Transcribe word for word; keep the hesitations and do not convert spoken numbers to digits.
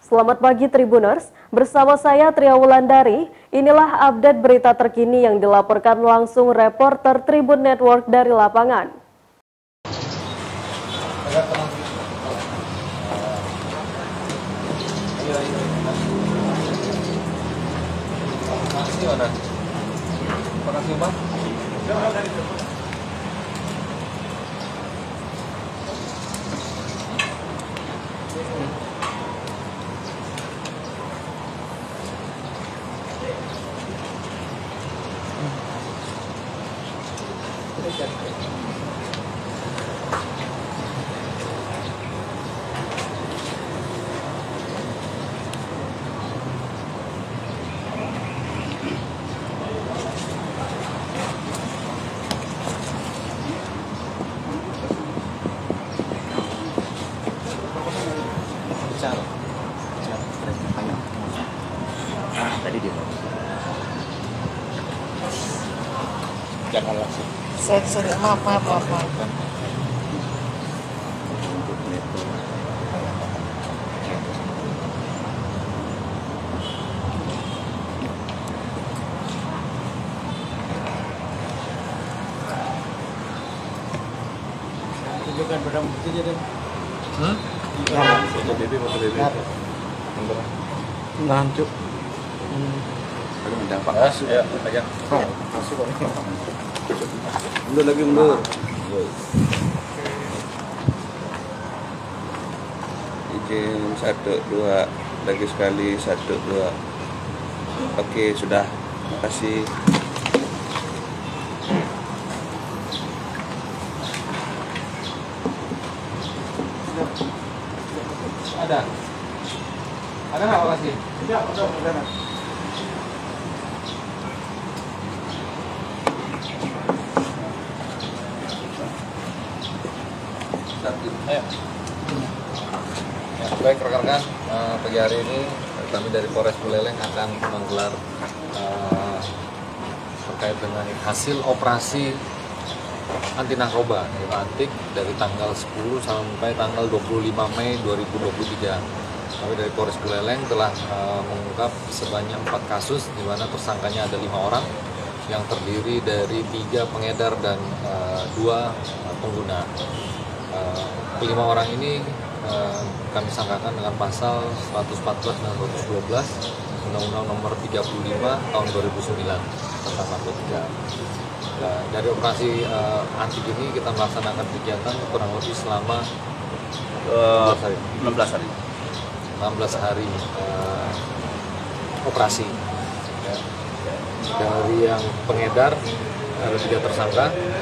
Selamat pagi Tribuners, bersama saya Tria Wulandari. Inilah update berita terkini yang dilaporkan langsung reporter Tribun Network dari lapangan. Terima kasih, Bang. Bicara, bicara, tanya. Ah, tadi dia. Jangan langsung. Saya, saya, maaf, maaf, maaf, maaf. Tunjukkan barang buktinya deh. Hmm? Foto B B, foto B B. Nahan, Cuk. Ada mendapat. Ya, pegang. Masuk kok. Mundur lagi, mundur. Izin satu dua lagi sekali satu dua. Oke, sudah. Terima kasih. Ada? Ada nggak lokasi? Ya, udah, udah. Satu. Ayo. Ya, baik rekan-rekan, uh, pagi hari ini kami dari Polres Buleleng akan menggelar uh, terkait dengan hasil operasi anti narkoba antik dari tanggal sepuluh sampai tanggal dua puluh lima Mei dua ribu dua puluh tiga. Kami dari Polres Buleleng telah uh, mengungkap sebanyak empat kasus di mana tersangkanya ada lima orang yang terdiri dari tiga pengedar dan uh, dua uh, pengguna. Uh, kelima orang ini uh, kami sangkakan dengan pasal seratus empat belas dan seratus dua belas Undang-Undang Nomor tiga puluh lima Tahun dua ribu sembilan tentang narkotika. Nah, dari operasi uh, antik ini kita melaksanakan kegiatan kurang lebih selama uh, enam belas hari. enam belas hari uh, operasi. Ya. Dari yang pengedar ada tiga tersangka,